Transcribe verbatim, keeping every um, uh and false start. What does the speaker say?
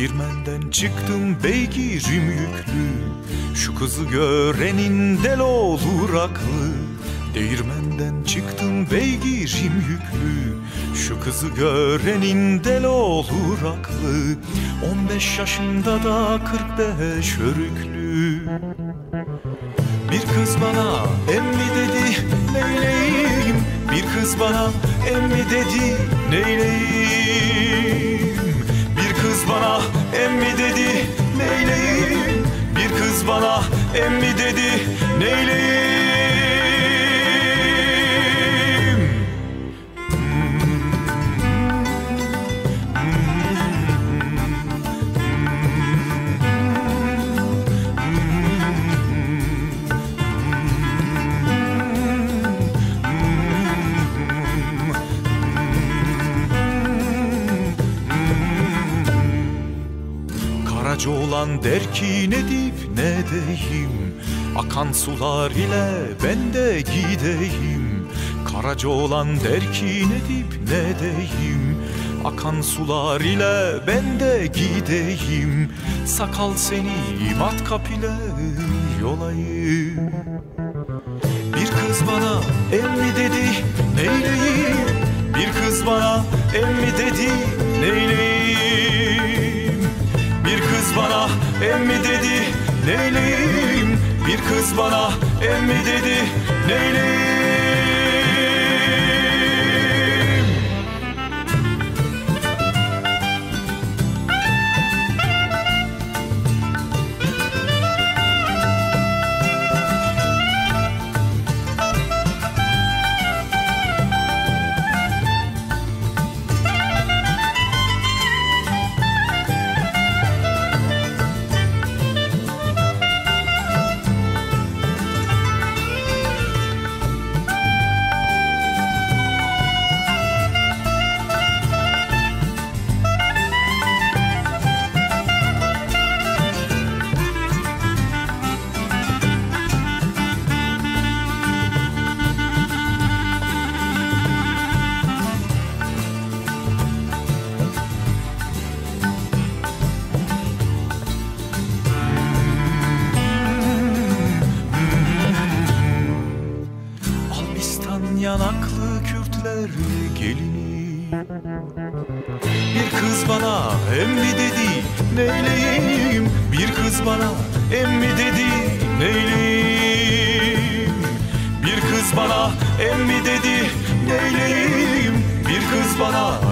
Değirmenden çıktım beygirim yüklü, şu kızı görenin del olur aklı. Değirmenden çıktım beygirim yüklü, şu kızı görenin del olur aklı. On beş yaşında da kırk beş örüklü. Bir kız bana emmi dedi neyleyim, bir kız bana emmi dedi neyleyim. Bir kız bana emmi dedi neyleyim, bir kız bana emmi dedi neyleyim. Karaca olan der ki ne diyeyim ne deyim, akan sular ile ben de gideyim. Karaca olan der ki ne diyeyim ne deyim, akan sular ile ben de gideyim. Sakal seni matkap ile yolayım. Bir kız bana emmi dedi neyleyim, bir kız bana emmi dedi neyleyim. Bir kız bana emmi dedi neyleyim, bir kız bana emmi dedi neyleyim. Yanaklı Kürtler gelini. Bir kız bana emmi dedi neyleyim, bir kız bana emmi dedi neyleyim. Bir kız bana emmi dedi neyleyim, bir kız bana